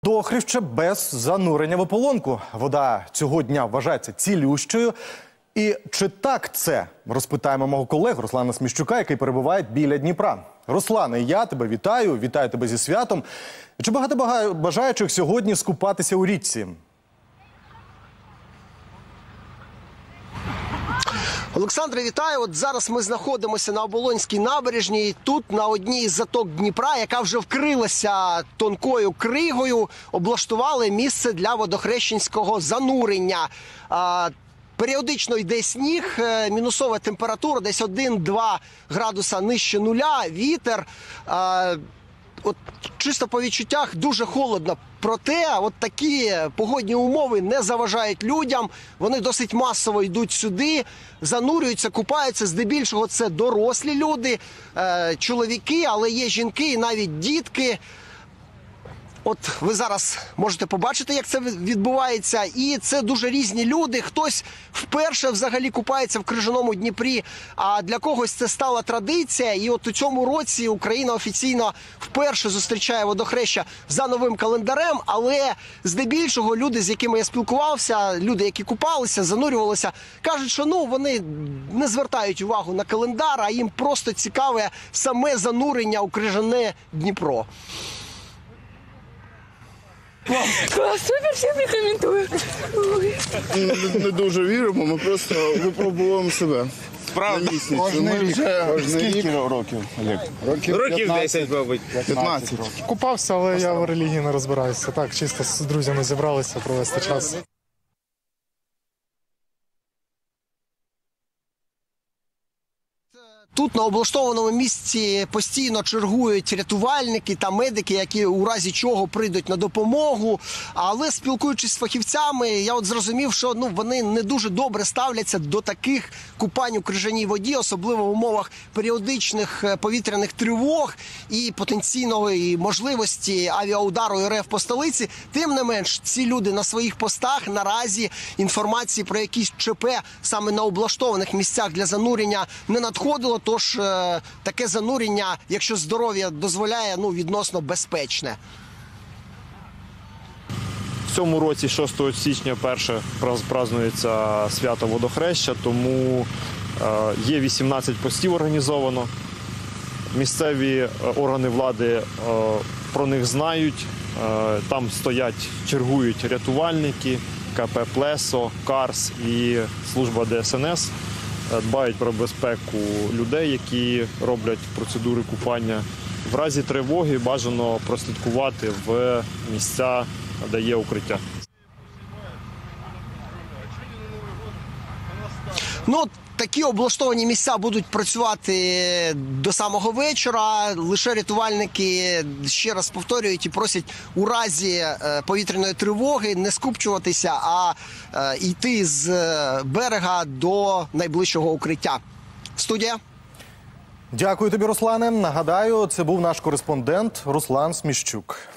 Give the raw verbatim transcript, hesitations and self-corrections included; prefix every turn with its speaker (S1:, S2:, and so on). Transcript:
S1: До Охрища без занурення в ополонку. Вода цього дня вважається цілющою. І чи так це? Розпитаємо мого колегу Руслана Сміщука, який перебуває біля Дніпра. Руслане, я тебе вітаю, вітаю тебе зі святом. Чи багато бажаючих сьогодні скупатися у річці?
S2: Олександре, вітаю. От зараз ми знаходимося на Оболонській набережній. Тут на одній із заток Дніпра, яка вже вкрилася тонкою кригою, облаштували місце для водохрещенського занурення. А, періодично йде сніг, мінусова температура, десь один-два градуса нижче нуля, вітер. А, от чисто по відчуттях дуже холодно. Проте от такі погодні умови не заважають людям. Вони досить масово йдуть сюди, занурюються, купаються. Здебільшого це дорослі люди, е, чоловіки, але є жінки і навіть дітки. От ви зараз можете побачити, як це відбувається. І це дуже різні люди. Хтось вперше взагалі купається в крижаному Дніпрі, а для когось це стала традиція. І от у цьому році Україна офіційно вперше зустрічає водохреща за новим календарем. Але здебільшого люди, з якими я спілкувався, люди, які купалися, занурювалися, кажуть, що ну вони не звертають увагу на календар, а їм просто цікаве саме занурення у крижане Дніпро.
S3: Клас, супер, всім рекомендую.
S4: Не, не дуже віримо, ми просто випробуємо себе.
S5: Справді?
S4: Ми вже
S5: Скільки років, Олег?
S4: Років,
S5: Років десять, мабуть.
S4: п'ятнадцять.
S6: Купався, але я в релігії не розбираюся. Так, чисто з друзями зібралися провести час.
S2: Тут на облаштованому місці постійно чергують рятувальники та медики, які у разі чого прийдуть на допомогу. Але спілкуючись з фахівцями, я от зрозумів, що ну, вони не дуже добре ставляться до таких купань у крижаній воді, особливо в умовах періодичних повітряних тривог і потенційної можливості авіаудару РФ по столиці. Тим не менш, ці люди на своїх постах наразі інформації про якісь ЧП саме на облаштованих місцях для занурення не надходило. Тож е, таке занурення, якщо здоров'я дозволяє, ну, відносно безпечне.
S7: В цьому році, шостого січня, перше празднується свято водохреща, тому е, є вісімнадцять постів організовано. Місцеві органи влади е, про них знають. Е, там стоять, чергують рятувальники, КП «Плесо», КАРС і служба Де Ес Ен Ес. Дбають про безпеку людей, які роблять процедури купання. В разі тривоги бажано прослідкувати в місця, де є укриття.
S2: Ну, такі облаштовані місця будуть працювати до самого вечора. Лише рятувальники, ще раз повторюють, і просять у разі повітряної тривоги не скупчуватися, а йти з берега до найближчого укриття. Студія.
S1: Дякую тобі, Руслане. Нагадаю, це був наш кореспондент Руслан Сміщук.